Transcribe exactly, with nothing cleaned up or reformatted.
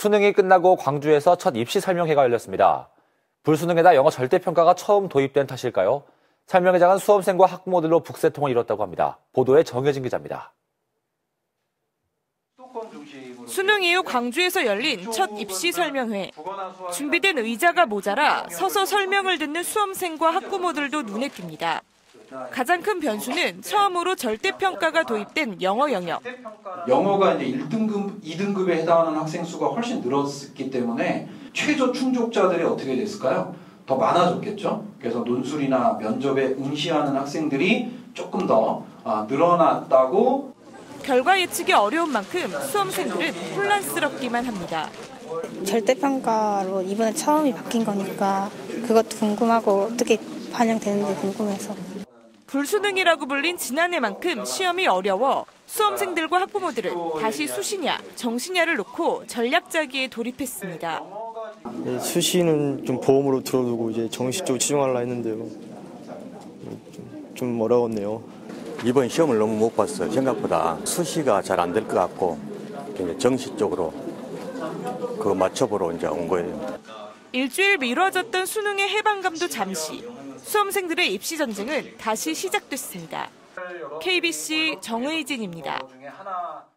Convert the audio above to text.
수능이 끝나고 광주에서 첫 입시 설명회가 열렸습니다. 불수능에다 영어 절대평가가 처음 도입된 탓일까요? 설명회장은 수험생과 학부모들로 북새통을 이뤘다고 합니다. 보도에 정혜진 기자입니다. 수능 이후 광주에서 열린 첫 입시 설명회. 준비된 의자가 모자라 서서 설명을 듣는 수험생과 학부모들도 눈에 띕니다. 가장 큰 변수는 처음으로 절대평가가 도입된 영어 영역. 영어가 이제 일 등급, 이 등급에 해당하는 학생 수가 훨씬 늘었기 때문에 최저 충족자들이 어떻게 됐을까요? 더 많아졌겠죠. 그래서 논술이나 면접에 응시하는 학생들이 조금 더 늘어났다고. 결과 예측이 어려운 만큼 수험생들은 혼란스럽기만 합니다. 절대평가로 이번에 처음이 바뀐 거니까 그것도 궁금하고 어떻게 반영되는지 궁금해서. 불수능이라고 불린 지난해만큼 시험이 어려워 수험생들과 학부모들은 다시 수시냐, 정시냐를 놓고 전략 짜기에 돌입했습니다. 네, 수시는 좀 보험으로 들어두고 이제 정시 쪽 치중하려 했는데요. 좀, 좀 어려웠네요. 이번 시험을 너무 못 봤어요. 생각보다 수시가 잘 안 될 것 같고 정시 쪽으로 그 맞춰보러 이제 온 거예요. 일주일 미뤄졌던 수능의 해방감도 잠시. 수험생들의 입시 전쟁은 다시 시작됐습니다. 케이비씨 정의진입니다.